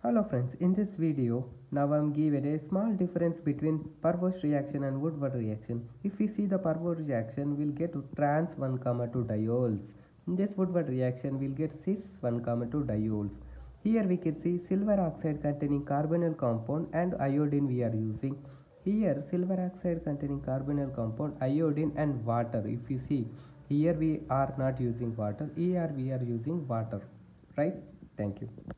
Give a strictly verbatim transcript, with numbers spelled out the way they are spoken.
Hello friends, in this video, now I am giving a small difference between Parvost reaction and Woodward reaction. If we see the Parvost reaction, we'll get trans one comma two diols. In this Woodward reaction, we'll get cis one comma two diols. Here we can see silver oxide containing carbonyl compound and iodine we are using. Here silver oxide containing carbonyl compound, iodine and water. If you see, here we are not using water, here we are using water. Right? Thank you.